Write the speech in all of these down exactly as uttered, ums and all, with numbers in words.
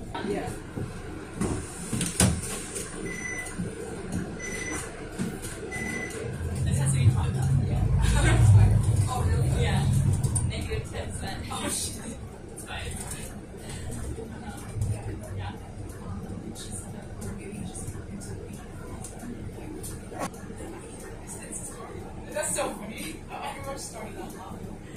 Yeah. This has to be fun. Yeah. Oh, really? Yeah. Negative ten cents. Oh, shit. It's fine. Yeah. That's so funny. Everyone's starting that laugh.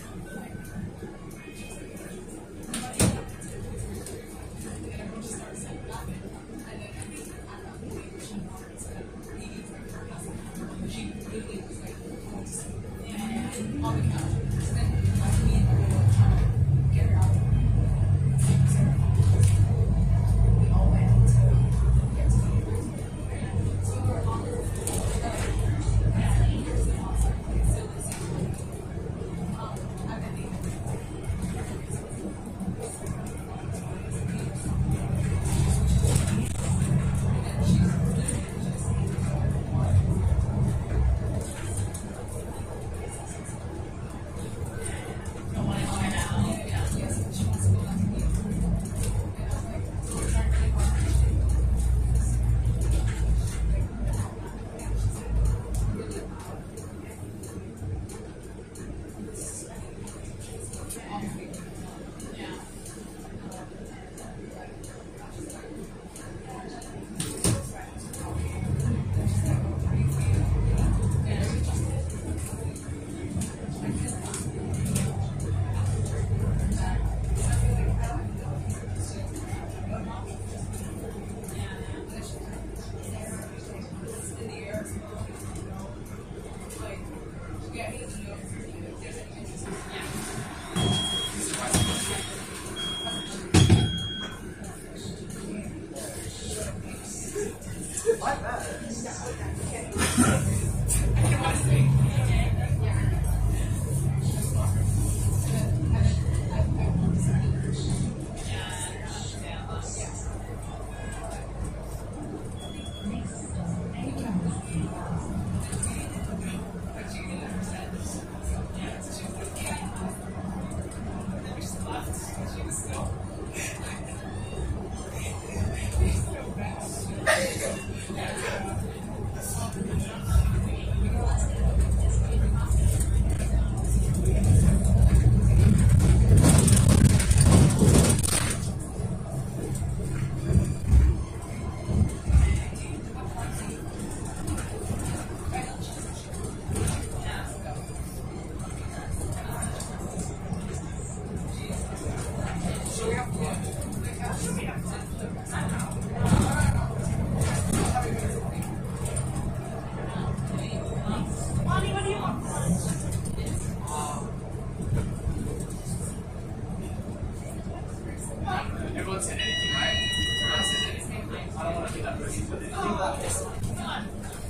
Everyone said anything, right? Everyone says anything. I don't want to be that person. But anything that person. Come on.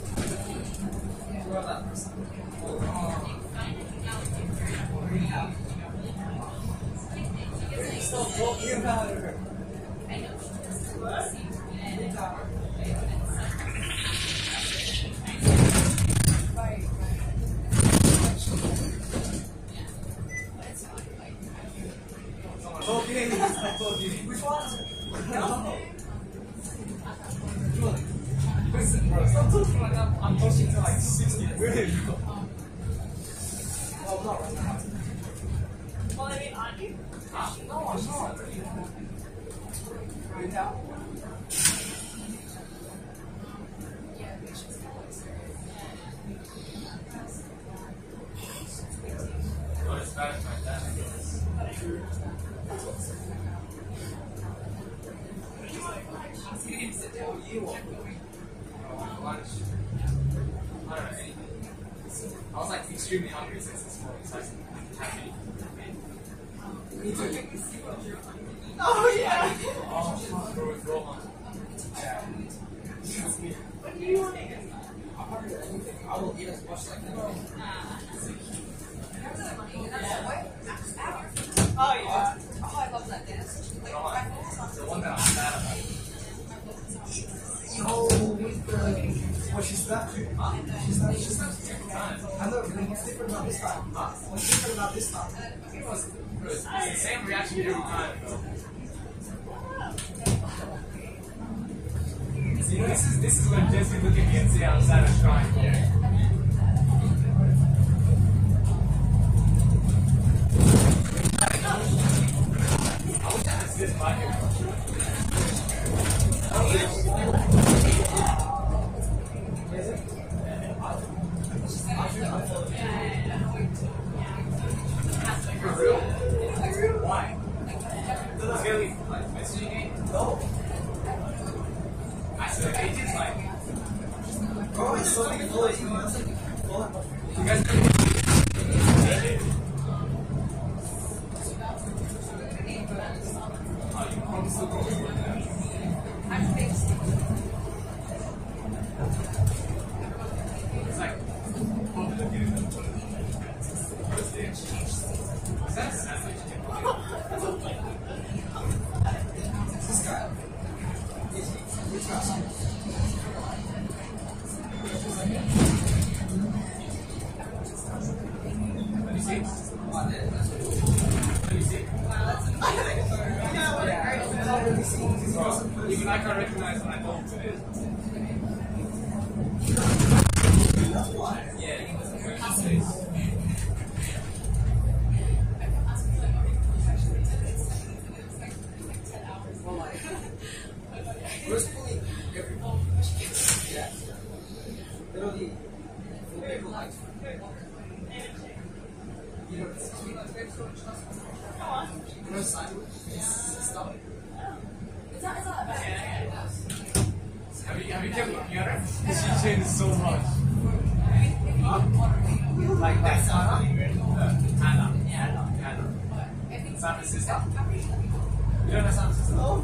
You're that person. Oh. Stop talking about her. What? Okay, I told you. Which one? No. Listen, bro, stop talking like that. I'm talking to like sixty. Where did you go? Oh, not right now. Well, I mean, aren't you? Huh? No, I'm not. Right now? Not as bad as my dad, I guess. What do you want? I want lunch. I don't know, anything. I was like extremely hungry since this morning, so I said, happy. Me too. Oh, yeah! Oh, bro, it's raw lunch. Yeah. What do you want to eat? I'm hungry for anything. I will eat as much as I can. Oh, yeah. Oh, I love that dance. The one that I'm mad about. Yo, with the... What, she snapped you? Huh? She snapped, she snapped you every time. I know, but then what's different about this time? Huh? What's different about this time? It was, it was the same reaction every time, though. trying. Yeah. I wish I had this market. For real? Why? So that's really like messaging game? No. I said agents like. Oh, it's so many bullets. You guys can oh, you probably still go with that. I'm fixed. It's like, is that a sandwich? This guy. Which guy? Let me see. Let me see. Even I can't recognize when I know who it is. Yeah, where's his face? Where's pulling everyone? Yeah. Literally, people like you know, it's you know, sideways stuff. It's not, it's not that bad. Have you, have you kept looking at her? She changed so much. Like, like Sana? Uh, Anna. Anna. Anna. Sana's sister? You don't know Sana's sister? Oh,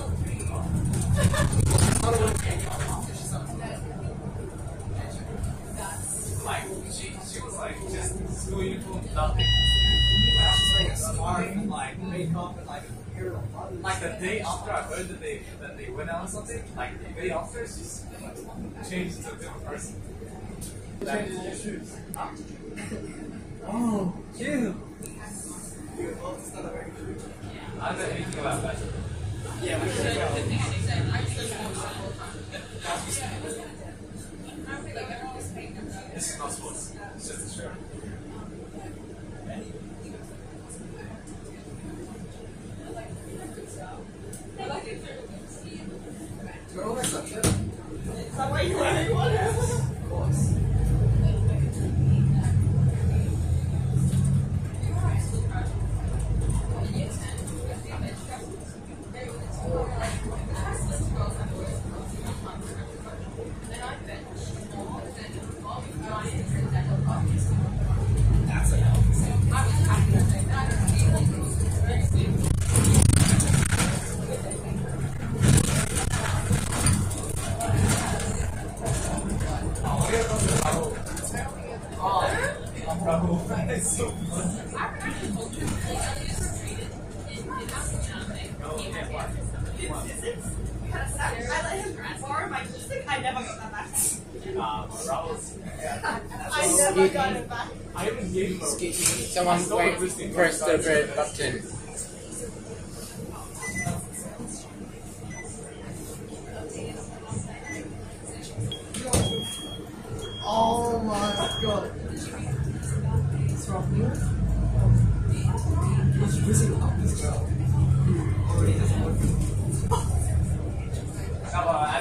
like, she, she was like, just school uniform, nothing. She's wearing a scarf and like makeup and like like the day after I heard that they that they went out or something, like the day after she's changed to a different person. Like, huh? Oh, cute. I don't know anything about that. Yeah, we should go. This is not sports. It's just a show. You're always such a... Is that why you're wearing one? Of course. That's a help. It's so fun. I let him borrow my lipstick. I never got that back. Uh, Raul's. I never got it back. I even gave him a. Someone wait, press the red button. Oh my god. What's wrong here? What's missing up this girl? Already doesn't work. How about I